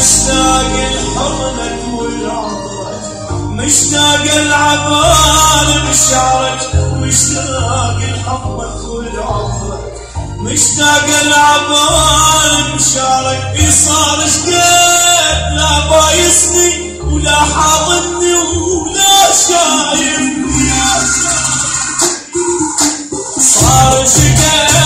مشتاق لحضنك والعطرك، مشتاق العبال بشعرك، مشتاق لحضنك والعطرك، مشتاق العبال بشعرك. صار جديد لا بايسني ولا حاضني ولا شايفني، صار جديد